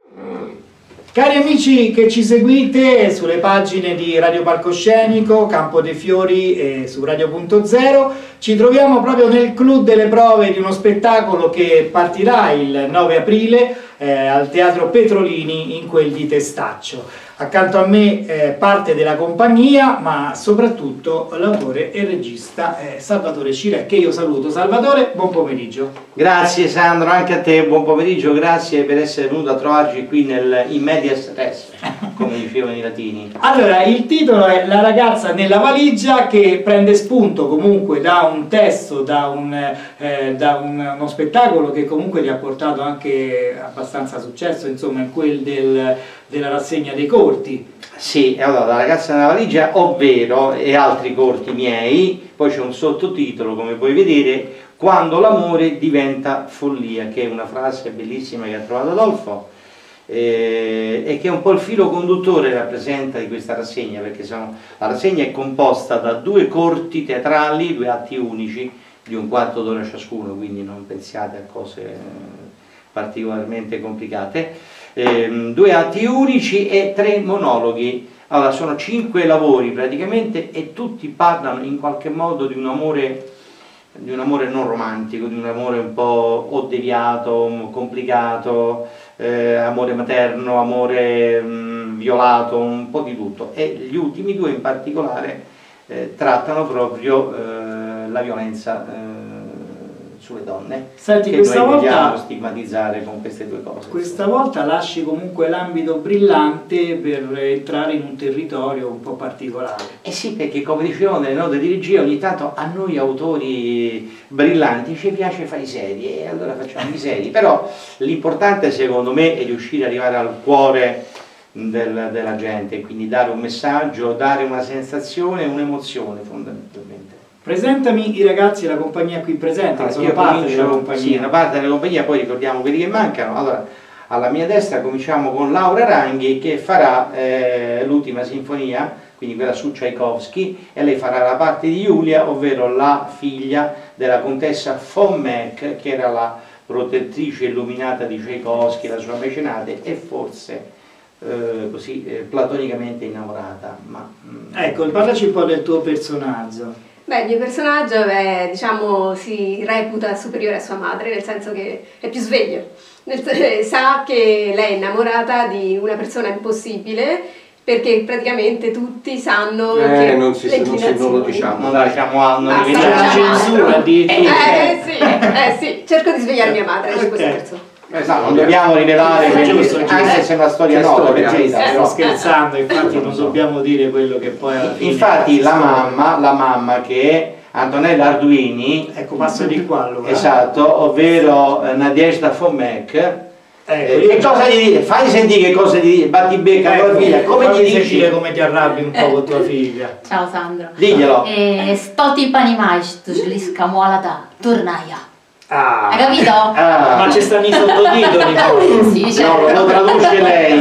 Cari amici che ci seguite sulle pagine di Radio Palcoscenico, Campo dei Fiori e su Radio.0, ci troviamo proprio nel clou delle prove di uno spettacolo che partirà il 9 aprile al Teatro Petrolini in quel di Testaccio. Accanto a me parte della compagnia, ma soprattutto l'autore e regista Salvatore Cirè, che io saluto. Salvatore, buon pomeriggio. Grazie Sandro, anche a te, buon pomeriggio, grazie per essere venuto a trovarci qui in medias res, come dicevano i latini. Allora, il titolo è La ragazza nella valigia, che prende spunto comunque da un testo, da uno spettacolo che comunque ti ha portato anche abbastanza successo, insomma, in quel della rassegna dei corti. Sì, allora, La ragazza nella valigia, ovvero, e altri corti miei, poi c'è un sottotitolo, come puoi vedere, Quando l'amore diventa follia, che è una frase bellissima che ha trovato Adolfo, e che è un po' il filo conduttore rappresenta di questa rassegna, perché la rassegna è composta da 2 corti teatrali, 2 atti unici, di un quarto d'ora ciascuno, quindi non pensiate a cose particolarmente complicate. 2 atti unici e 3 monologhi. Allora, sono 5 lavori praticamente e tutti parlano in qualche modo di un amore non romantico, di un amore un po' o deviato, complicato, amore materno, amore violato, un po' di tutto. E gli ultimi 2 in particolare trattano proprio la violenza sulle donne. Senti, che questa noi volta vogliamo stigmatizzare con queste 2 cose. Questa volta lasci comunque l'ambito brillante per entrare in un territorio un po' particolare. Eh sì, perché come dicevo nelle note di regia, ogni tanto a noi autori brillanti ci piace fare i seri e allora facciamo i seri, però l'importante secondo me è riuscire ad arrivare al cuore della gente, quindi dare un messaggio, dare una sensazione, un'emozione fondamentalmente. Presentami i ragazzi e la compagnia qui presente, che sono parte della compagnia. Sì, una parte della compagnia, poi ricordiamo quelli che mancano. Allora, alla mia destra cominciamo con Laura Ranghi, che farà l'ultima sinfonia, quindi quella su Tchaikovsky, e lei farà la parte di Giulia, ovvero la figlia della contessa von Meck, che era la protettrice illuminata di Tchaikovsky, la sua mecenate, e forse così platonicamente innamorata. Ecco, parlaci un po' del tuo personaggio. Beh, il mio personaggio diciamo, si reputa superiore a sua madre, nel senso che è più sveglio, sa che lei è innamorata di una persona impossibile, perché praticamente tutti sanno che non lo diciamo. Non la lasciamo, non la censura addirittura. Sì, cerco di svegliare mia madre su questa persona. Esatto, non dobbiamo rivelare, anche se è una storia nota, sto scherzando, infatti non dobbiamo dire quello che poi alla fine. Infatti la mamma che è Antonella Arduini, ecco, passo di qua allora. Esatto, ovvero Nadezhda von Meck. Che cosa gli dice? Fai sentire che cosa gli dice, batti becca con la figlia, come gli dici? Come ti arrabbi un po' con tua figlia. Ciao Sandro. Diglielo. Sto ti panimais, tu sliska mualata, tornaia. Hai capito? Ma ci stanno i sottotitoli. Sì, certo. No, lo traduce lei,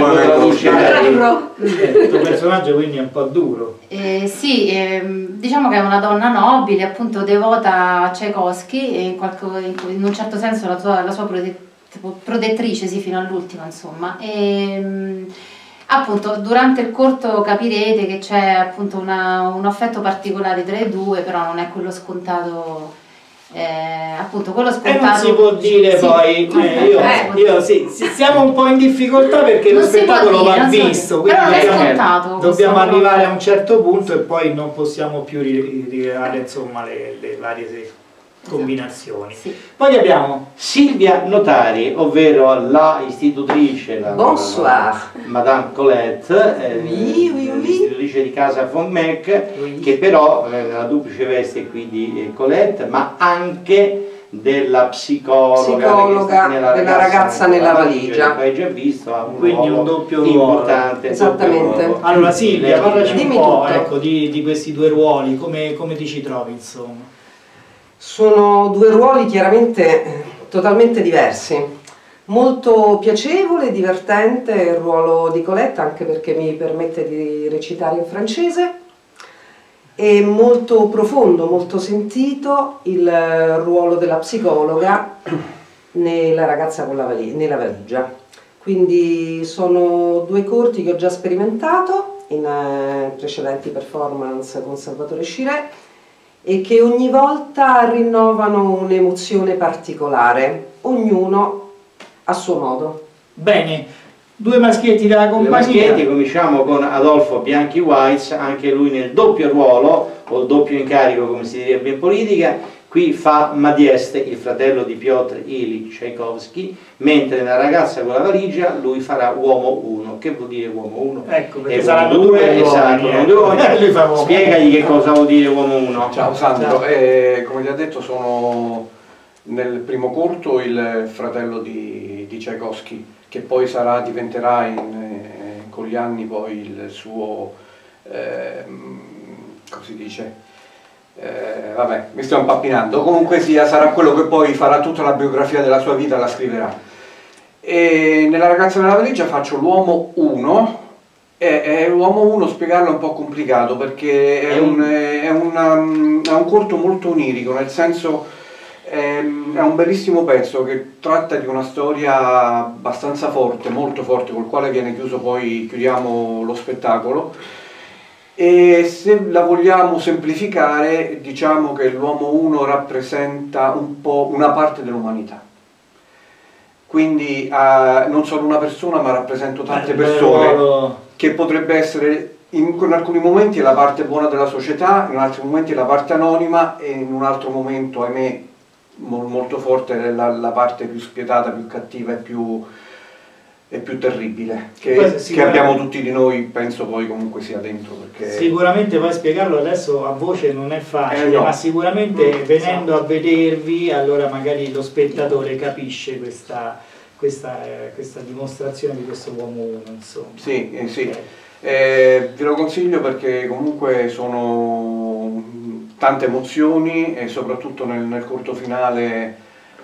Il tuo personaggio quindi è un po' duro. Sì, diciamo che è una donna nobile, appunto devota a Tchaikovsky e in un certo senso la sua protettrice, sì, fino all'ultimo, insomma. Appunto durante il corto capirete che c'è appunto un affetto particolare tra i 2, però non è quello scontato. Appunto quello scontato non si può dire, sì, poi io sì, siamo un po' in difficoltà perché lo spettacolo va visto, quindi dobbiamo arrivare a un certo punto e poi non possiamo più rivelare insomma le varie combinazioni. Sì. Poi abbiamo Silvia Notari, ovvero la istitutrice, la Madame Colette, l'istitutrice di casa von Meck, che però nella duplice veste qui di Colette, ma anche della psicologa della ragazza nella valigia. Che hai già visto, ha quindi un doppio ruolo importante. Esattamente. Allora Silvia, parlaci un po', ecco, di questi 2 ruoli, come ti ci trovi insomma? Sono 2 ruoli chiaramente totalmente diversi. Molto piacevole e divertente il ruolo di Colette, anche perché mi permette di recitare in francese, e molto profondo, molto sentito il ruolo della psicologa nella ragazza nella valigia. quindi sono 2 corti che ho già sperimentato in precedenti performance con Salvatore Scirè e che ogni volta rinnovano un'emozione particolare, ognuno a suo modo. Bene, 2 maschietti della compagnia. 2 maschietti, cominciamo con Adolfo Bianchi Weiss, anche lui nel doppio ruolo, o doppio incarico come si direbbe in politica. Qui fa Madieste, il fratello di Piotr Ilyich Tchaikovsky, mentre nella ragazza con la valigia lui farà uomo 1. Che vuol dire uomo 1? Ecco, perché e saranno uomo 2, esatto, uomini, 2 uomini. Lui fa uomo. Spiegagli che cosa vuol dire uomo 1. Ciao Sandro, Ciao. Come ti ha detto sono nel primo corto il fratello di Tchaikovsky, che poi diventerà con gli anni poi il suo, come si dice? Vabbè, mi sto impappinando, comunque sia, sarà quello che poi farà tutta la biografia della sua vita, la scriverà. E nella ragazza nella valigia faccio l'uomo 1, e l'uomo 1 spiegarlo è un po' complicato perché è un corto molto onirico, nel senso è un bellissimo pezzo che tratta di una storia abbastanza forte, molto forte, col quale viene chiuso, poi chiudiamo lo spettacolo. E se la vogliamo semplificare, diciamo che l'uomo 1 rappresenta un po' una parte dell'umanità. Quindi non solo una persona, ma rappresento tante persone, che potrebbe essere in alcuni momenti la parte buona della società, in altri momenti la parte anonima e in un altro momento, ahimè, molto forte la parte più spietata, più cattiva e più terribile che abbiamo tutti di noi, penso poi comunque sia dentro, perché sicuramente poi spiegarlo adesso a voce non è facile, no. ma sicuramente venendo a vedervi allora magari lo spettatore capisce questa dimostrazione di questo uomo 1, insomma. Sì, sì. Ve lo consiglio perché comunque sono tante emozioni e soprattutto nel corto finale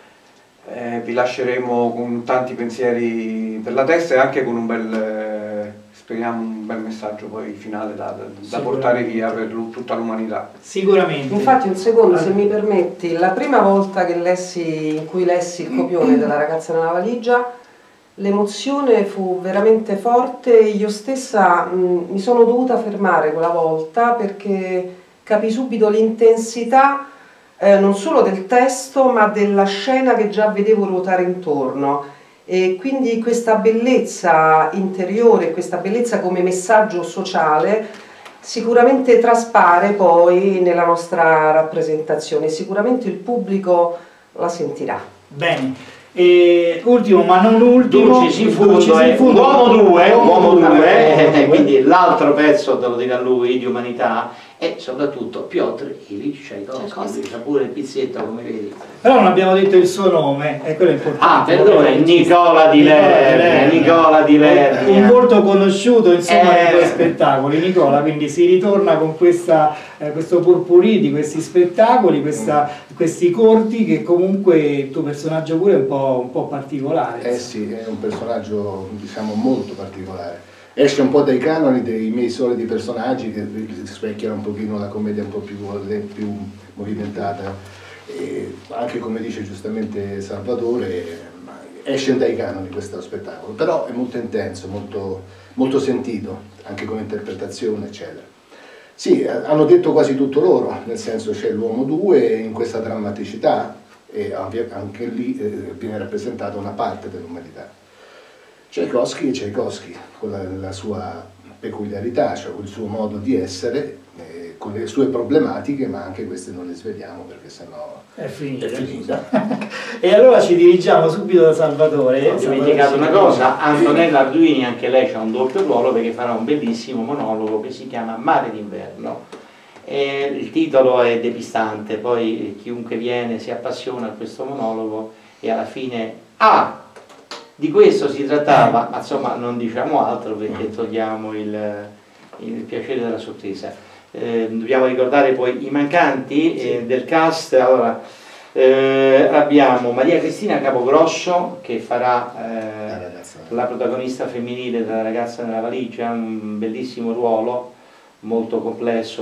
vi lasceremo con tanti pensieri per la testa e anche con speriamo un bel messaggio poi finale da portare via per tutta l'umanità. Sicuramente. Infatti, un secondo, se mi permetti, la prima volta in cui lessi il copione della ragazza nella valigia, l'emozione fu veramente forte. Io stessa mi sono dovuta fermare quella volta perché capii subito l'intensità non solo del testo ma della scena che già vedevo ruotare intorno, e quindi questa bellezza interiore, questa bellezza come messaggio sociale sicuramente traspare poi nella nostra rappresentazione, sicuramente il pubblico la sentirà. Bene. E ultimo ma non ultimo, Dulcis in Fundo è uomo 2, quindi l'altro pezzo te lo dirà lui, di umanità, e soprattutto Piotr Ilyich Tchaikovsky, c'ha pure il pizzetto come vedi. però non abbiamo detto il suo nome, e quello è importante. Ah, perdona, Nicola Di Lerni. Un volto conosciuto insomma nei tuoi spettacoli, Nicola, quindi si ritorna con questo purpurì di questi spettacoli, questi corti, che comunque il tuo personaggio pure è un po' particolare. Sì, è un personaggio diciamo molto particolare. Esce un po' dai canoni dei miei soliti personaggi che rispecchiano un pochino la commedia un po' più movimentata, e anche come dice giustamente Salvatore, esce dai canoni questo spettacolo, però è molto intenso, molto sentito, anche come interpretazione eccetera. Sì, hanno detto quasi tutto loro, nel senso c'è l'uomo 2 in questa drammaticità e anche lì viene rappresentata una parte dell'umanità. Tchaikovsky è Tchaikovsky, con la sua peculiarità, cioè il suo modo di essere, con le sue problematiche, ma anche queste non le sveliamo perché sennò È finita. è finita. E allora ci dirigiamo subito da Salvatore. Ho dimenticato una cosa, Antonella Arduini, anche lei c'ha un doppio ruolo perché farà un bellissimo monologo che si chiama Mare d'inverno. Il titolo è depistante, poi chiunque viene si appassiona a questo monologo e alla fine di questo si trattava, ma insomma non diciamo altro perché togliamo il piacere della sorpresa. Dobbiamo ricordare poi i mancanti del cast. Allora, abbiamo Maria Cristina Capogrosso che farà la protagonista femminile della ragazza nella valigia, un bellissimo ruolo, molto complesso,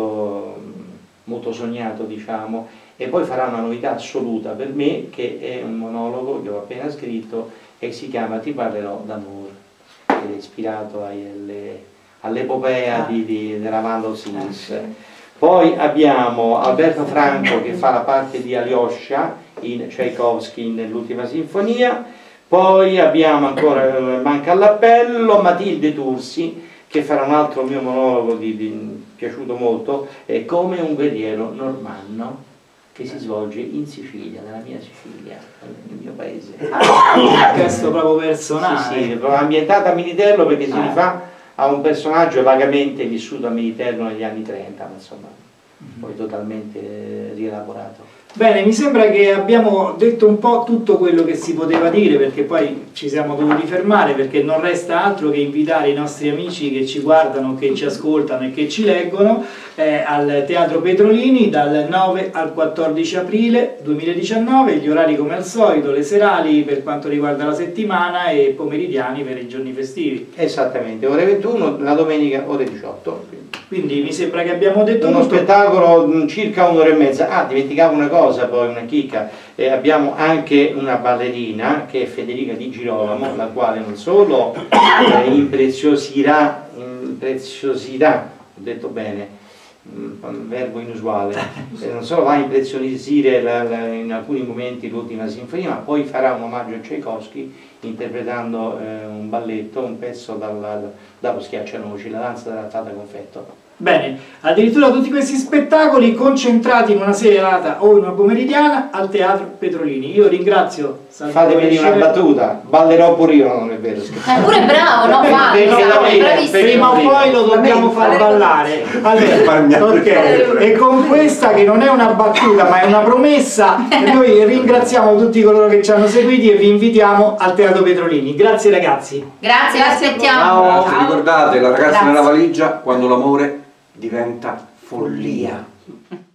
molto sognato diciamo, e poi farà una novità assoluta per me che è un monologo che ho appena scritto e si chiama Ti parlerò d'amore, ed è ispirato all'epopea di Ramando Sims. Poi abbiamo Alberto Franco che fa la parte di Alyosha in Tchaikovsky nell'ultima sinfonia. Poi abbiamo ancora Manca all'appello, Matilde Tursi che farà un altro mio monologo piaciuto molto, è Come un guerriero normanno, che si svolge in Sicilia, nella mia Sicilia, nel mio paese. Un testo proprio personale. Sì, sì, ambientata a Militello perché si rifà a un personaggio vagamente vissuto a Militello negli anni 30, ma insomma, poi totalmente rielaborato. Bene, mi sembra che abbiamo detto un po' tutto quello che si poteva dire, perché poi ci siamo dovuti fermare, perché non resta altro che invitare i nostri amici che ci guardano, che ci ascoltano e che ci leggono al Teatro Petrolini dal 9 al 14 aprile 2019, gli orari come al solito, le serali per quanto riguarda la settimana e pomeridiani per i giorni festivi. Esattamente, ore 21, la domenica ore 18. Quindi mi sembra che abbiamo detto uno tutto. Spettacolo circa un'ora e mezza. Ah, dimenticavo una cosa, poi una chicca, abbiamo anche una ballerina che è Federica Di Girolamo, la quale non solo impreziosirà, ho detto bene, un verbo inusuale, non solo va a impreziosire in alcuni momenti l'ultima sinfonia, ma poi farà un omaggio a Tchaikovsky interpretando un balletto, un pezzo dallo Schiaccianoci, la danza della tata confetto. Bene, addirittura tutti questi spettacoli concentrati in una serata o in una pomeridiana al Teatro Petrolini. Io ringrazio Salvatore. Fatemi dire una battuta, ballerò pure io, non è vero? Pure bravo, no? Bravissimo. Prima o poi lo dobbiamo far ballare. Allora, ok, e con questa che non è una battuta ma è una promessa, noi ringraziamo tutti coloro che ci hanno seguiti e vi invitiamo al Teatro Petrolini. Grazie ragazzi. Grazie, vi aspettiamo. Ciao. Ricordate, La ragazza nella valigia, quando l'amore diventa follia.